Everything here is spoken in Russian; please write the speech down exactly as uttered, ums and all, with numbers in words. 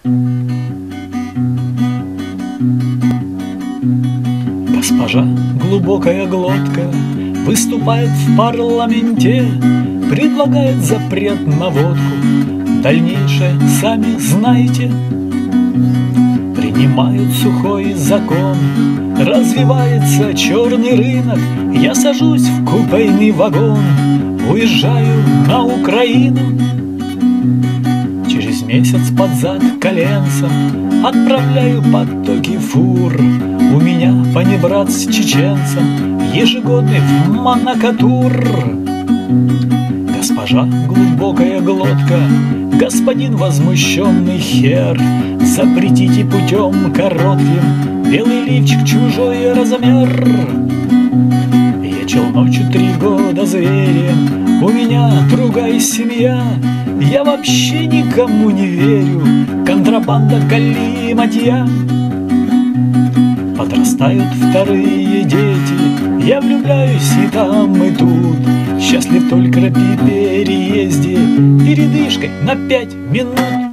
Госпожа глубокая глотка выступает в парламенте, предлагает запрет на водку. Дальнейшее сами знаете. Принимают сухой закон, развивается черный рынок. Я сажусь в купейный вагон, уезжаю на Украину. Через месяц под зад коленцем отправляю потоки фур. У меня панибрат с чеченцем ежегодный в Монакатур. Госпожа глубокая глотка, господин возмущенный хер, запретите путем коротким белый лифчик чужой размер. Я чел ночью три года зверем, у меня другая семья. Я вообще никому не верю, контрабанда галиматья. Подрастают вторые дети, я влюбляюсь и там, и тут. Счастлив только при переезде, передышкой на пять минут.